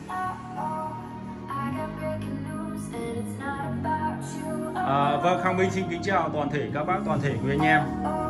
Vâng, Khang Minh xin kính chào toàn thể các bác, toàn thể quý anh em.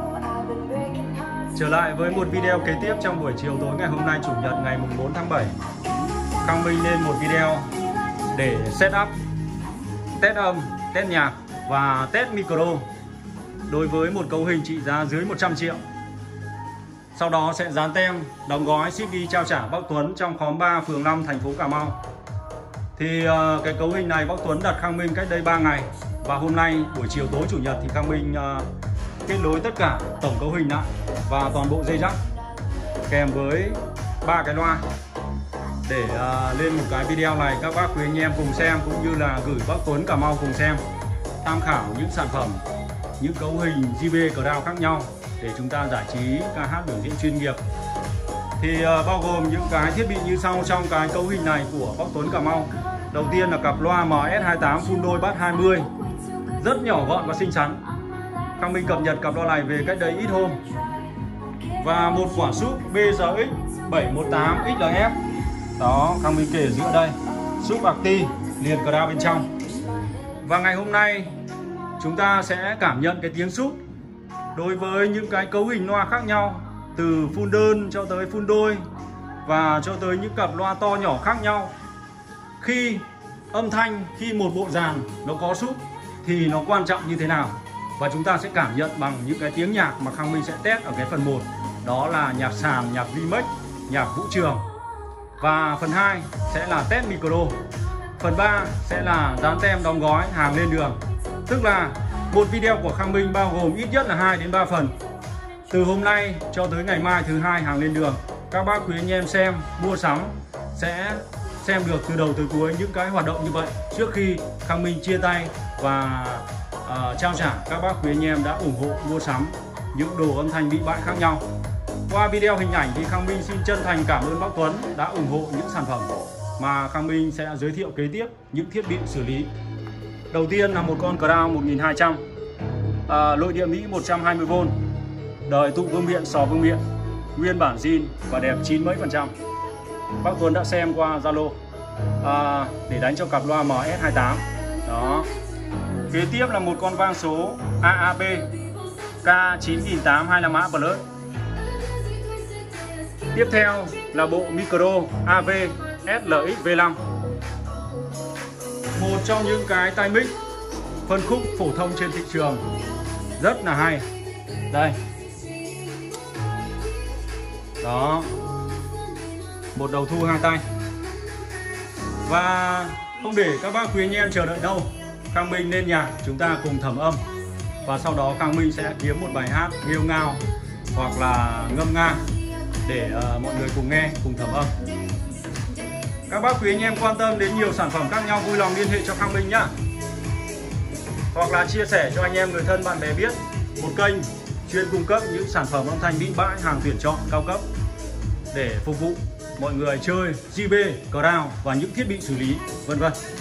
Trở lại với một video kế tiếp trong buổi chiều tối ngày hôm nay, Chủ nhật ngày 4 tháng 7. Khang Minh lên một video để setup, test âm, test nhạc và test micro đối với một cấu hình trị giá dưới 100 triệu. Sau đó sẽ dán tem, đóng gói, ship đi trao trả bác Tuấn trong khóm 3, phường 5, thành phố Cà Mau. Thì cái cấu hình này bác Tuấn đặt Khang Minh cách đây 3 ngày. Và hôm nay buổi chiều tối Chủ nhật thì Khang Minh kết nối tất cả tổng cấu hình lại và toàn bộ dây jack kèm với 3 cái loa để lên một cái video này các bác quý anh em cùng xem, cũng như là gửi bác Tuấn Cà Mau cùng xem, tham khảo những sản phẩm, những cấu hình JBL Crown khác nhau để chúng ta giải trí, ca hát, biểu diễn chuyên nghiệp. Thì bao gồm những cái thiết bị như sau trong cái cấu hình này của bác Tuấn Cà Mau. Đầu tiên là cặp loa MS28 full đôi bass 20, rất nhỏ gọn và xinh xắn. Khang Minh cập nhật cặp loa này về cách đây ít hôm. Và một quả súp BRX 718 XLF. Đó, Khang Minh kể ở giữa đây, súp Acti liền Crown bên trong. Và ngày hôm nay chúng ta sẽ cảm nhận cái tiếng súp đối với những cái cấu hình loa khác nhau, từ full đơn cho tới full đôi và cho tới những cặp loa to nhỏ khác nhau. Khi âm thanh, khi một bộ dàn nó có súp thì nó quan trọng như thế nào, và chúng ta sẽ cảm nhận bằng những cái tiếng nhạc mà Khang Minh sẽ test ở cái phần 1. Đó là nhạc sàn, nhạc remix, nhạc vũ trường. Và phần 2 sẽ là test micro. Phần 3 sẽ là dán tem, đóng gói, hàng lên đường. Tức là một video của Khang Minh bao gồm ít nhất là 2 đến 3 phần. Từ hôm nay cho tới ngày mai thứ Hai hàng lên đường. Các bác quý anh em xem, mua sắm sẽ xem được từ đầu tới cuối những cái hoạt động như vậy trước khi Khang Minh chia tay và trao trả các bác quý anh em đã ủng hộ mua sắm những đồ âm thanh bị bại khác nhau. Qua video hình ảnh thì Khang Minh xin chân thành cảm ơn bác Tuấn đã ủng hộ những sản phẩm mà Khang Minh sẽ giới thiệu kế tiếp, những thiết bị xử lý. Đầu tiên là một con Crown 1200, nội địa Mỹ 120V, đời tụ vương miện, sò vương miện, nguyên bản zin và đẹp 90 mấy %. Bác Tuấn đã xem qua Zalo để đánh cho cặp loa MS28. Đó. Kế tiếp là một con vang số AAP K9825 mã Plus. Tiếp theo là bộ micro AV SLX V5, một trong những cái tai mic phân khúc phổ thông trên thị trường, rất là hay. Đây. Đó. Một đầu thu 2 tay. Và không để các bác quý anh em chờ đợi đâu, Khang Minh lên nhạc chúng ta cùng thẩm âm. Và sau đó Khang Minh sẽ kiếm một bài hát nghêu ngao hoặc là ngâm nga để mọi người cùng nghe, cùng thẩm âm. Các bác quý anh em quan tâm đến nhiều sản phẩm khác nhau, vui lòng liên hệ cho Khang Minh nhá. Hoặc là chia sẻ cho anh em, người thân, bạn bè biết một kênh chuyên cung cấp những sản phẩm âm thanh bị bãi, hàng tuyển chọn cao cấp để phục vụ mọi người chơi JBL Crown và những thiết bị xử lý vân vân.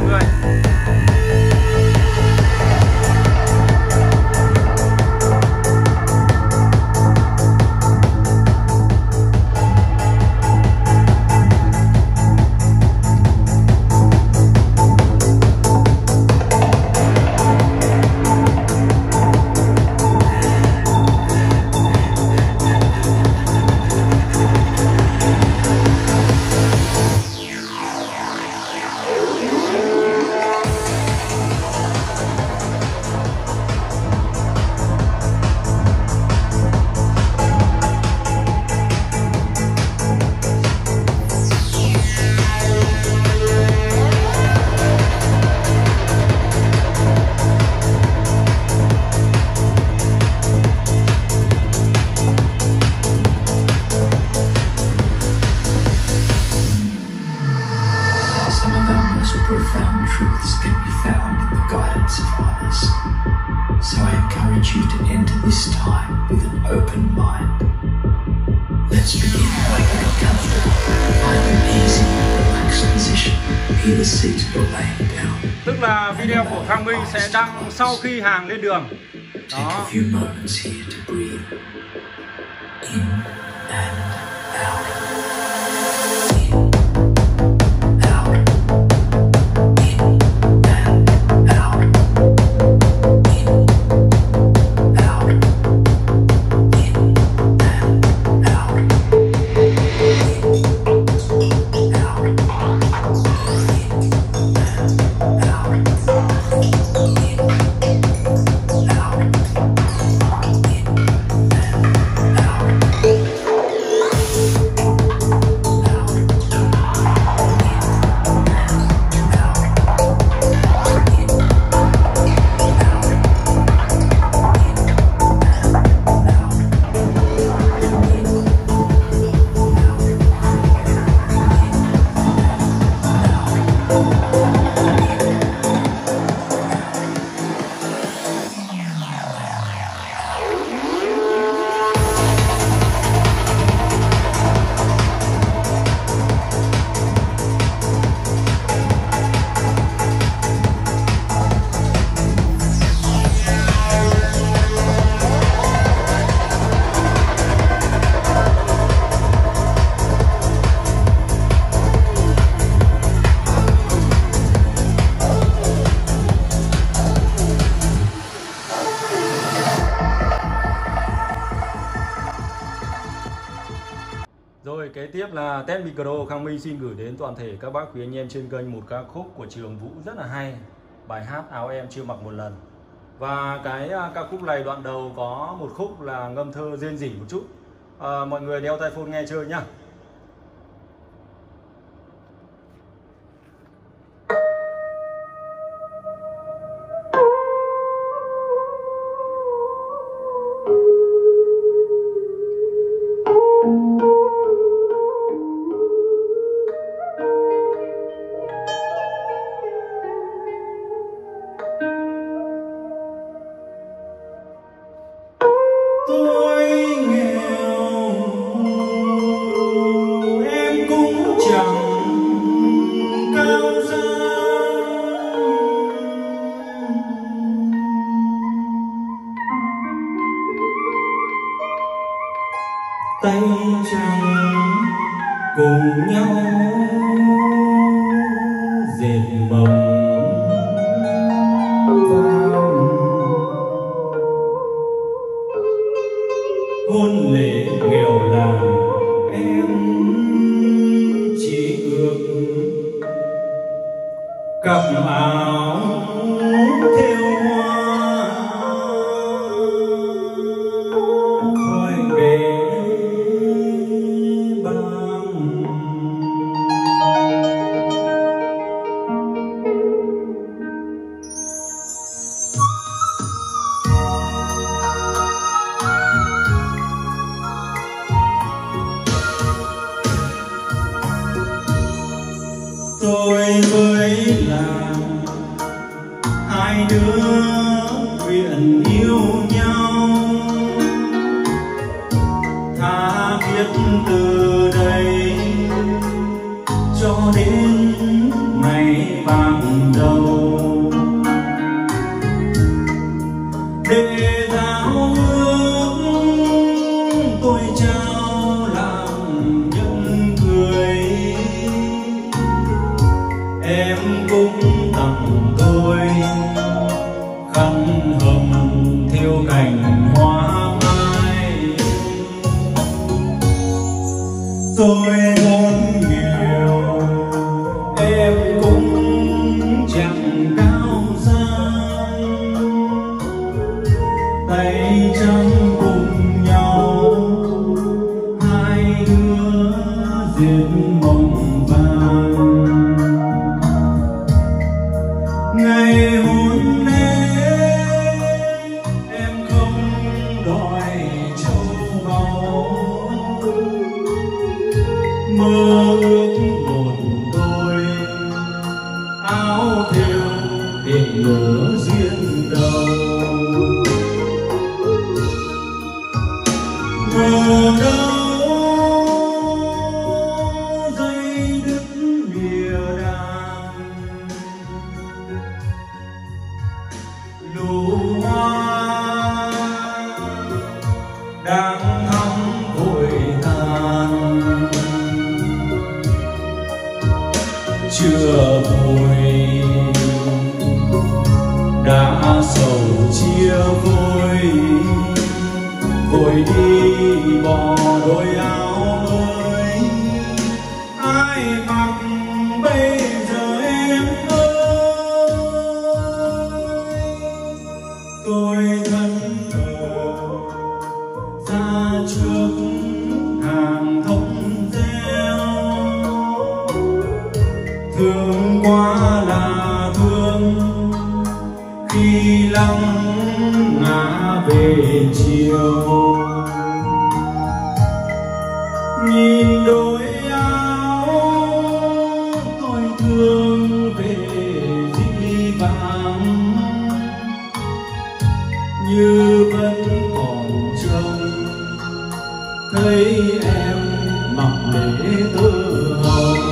người. Profound truths can be found in the guidance of others. So I encourage you to enter this time with an open mind. Let's begin by getting comfortable. Find an easy, relaxed position, either seated or laying down. Tức là video của Khang Minh sẽ đăng sau khi hàng lên đường. Take a few moments here to breathe in and out. Rồi kế tiếp là test micro. Khang Minh xin gửi đến toàn thể các bác quý anh em trên kênh một ca khúc của Trường Vũ rất là hay, bài hát Áo Em Chưa Mặc Một Lần. Và cái ca khúc này đoạn đầu có một khúc là ngâm thơ rên rỉ một chút. Mọi người đeo tai phone nghe chơi nhá. Tôi nghèo em cũng chẳng cao sang, tay trắng cùng nhau dệt mộng hôn lễ nghèo làng. Em chỉ ước cặp áo thêu hoa khói bể băng. Tôi với làng hai đứa nguyện yêu nhau, tha thiết từ đây cho đến ngày vàng đời. tôi vốn nghèo em cũng chẳng cao sang, tay trắng cùng nhau hai đứa diệt mộng vàng. Ngày hôn lễ em không đòi châu báu, mơ ước một đôi áo thêu để nở duyên đầu. Ngờ đâu dây đứt lìa đàn, lũ hoa đang thắm vội tàn. Chưa vội đã sầu chia vội, vội đi bỏ đôi áo mới ai mặc bây giờ em ơi. Tôi thân thờ ra trước hàng thông reo, thương quá là thương khi lăng ngã về chiều. Nhìn đôi áo tôi thương về dĩ vãng, như vẫn còn trông thấy em mặc lễ tơ hồng.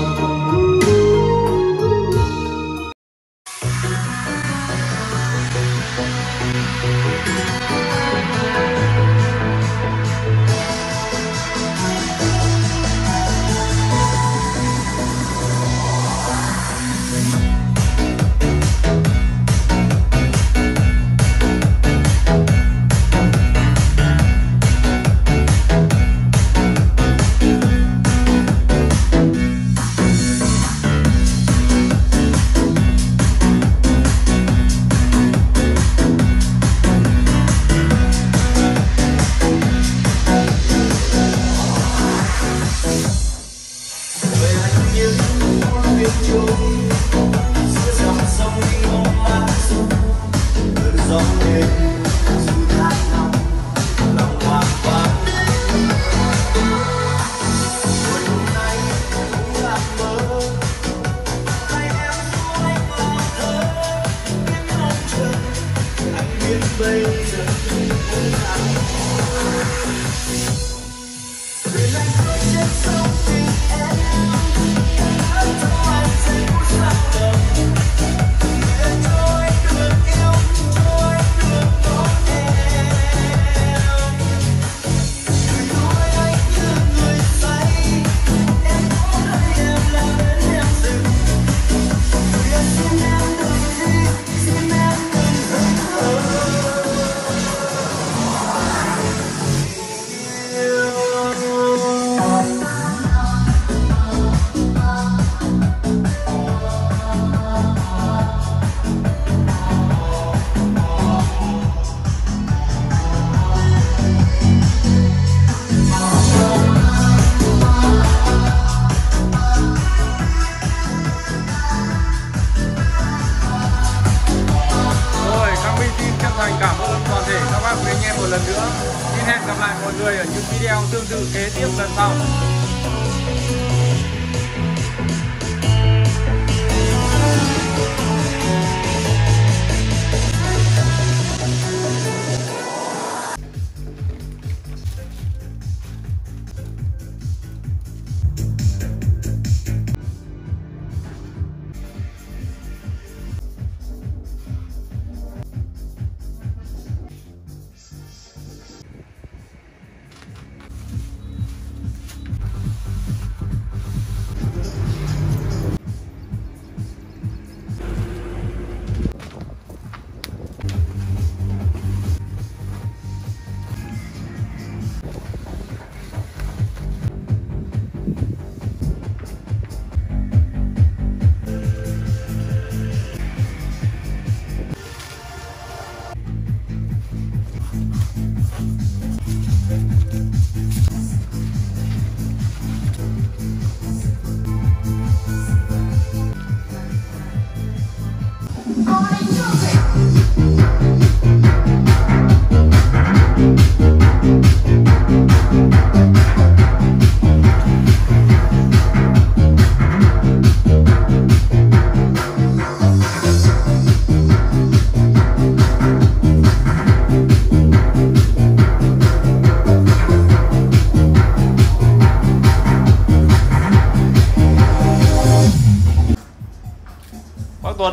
Cảm ơn toàn thể các bác và anh em một lần nữa. Xin hẹn gặp lại mọi người ở những video tương tự kế tiếp lần sau.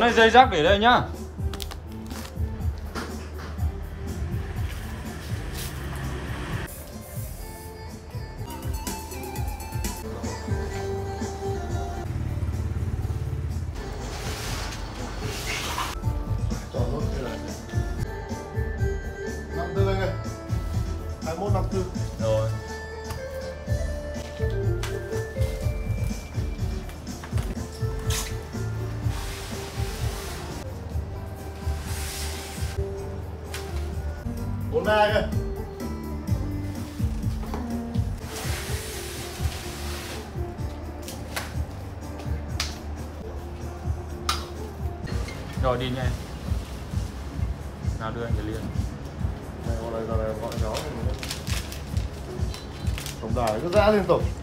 Đấy, dây rắc để đây nhá. Chọn nốt đây là 54 anh ơi. 21 54. Rồi. Bốn ba anh ơi. Rồi đi nha em. Nào đưa anh cái liền. Này gọi là gọi nhỏ. Tổng đài cứ giã liên tục.